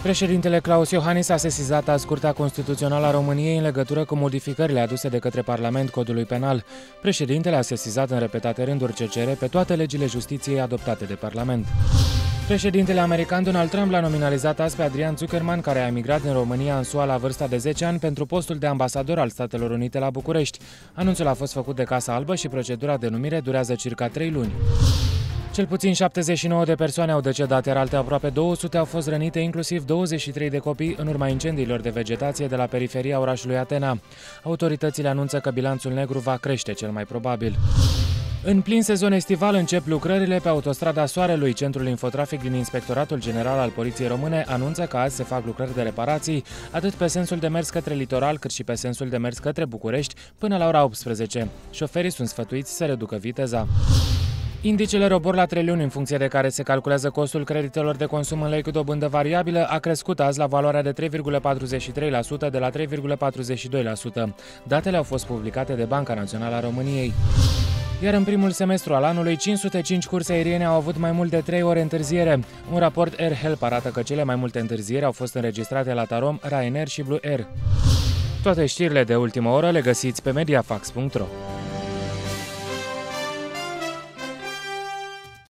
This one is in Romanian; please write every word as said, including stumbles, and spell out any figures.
Președintele Klaus Iohannis a sesizat azi Curtea Constituțională a României în legătură cu modificările aduse de către Parlament Codului Penal. Președintele a sesizat în repetate rânduri C C R pe toate legile justiției adoptate de Parlament. Președintele american Donald Trump l-a nominalizat azi pe Adrian Zuckerman, care a emigrat din România în S U A la vârsta de zece ani, pentru postul de ambasador al Statelor Unite la București. Anunțul a fost făcut de Casa Albă și procedura de numire durează circa trei luni. Cel puțin șaptezeci și nouă de persoane au decedat, iar alte aproape două sute au fost rănite, inclusiv douăzeci și trei de copii, în urma incendiilor de vegetație de la periferia orașului Atena. Autoritățile anunță că bilanțul negru va crește cel mai probabil. În plin sezon estival încep lucrările pe autostrada Soarelui. Centrul Infotrafic din Inspectoratul General al Poliției Române anunță că azi se fac lucrări de reparații, atât pe sensul de mers către litoral, cât și pe sensul de mers către București, până la ora optsprezece. Șoferii sunt sfătuiți să reducă viteza. Indicele ROBOR la trei luni, în funcție de care se calculează costul creditelor de consum în lei cu dobândă variabilă, a crescut azi la valoarea de trei virgulă patruzeci și trei la sută de la trei virgulă patruzeci și doi la sută. Datele au fost publicate de Banca Națională a României. Iar în primul semestru al anului, cinci sute cinci curse aeriene au avut mai mult de trei ore întârziere. Un raport AirHelp arată că cele mai multe întârzieri au fost înregistrate la Tarom, Ryanair și Blue Air. Toate știrile de ultimă oră le găsiți pe mediafax punct ro.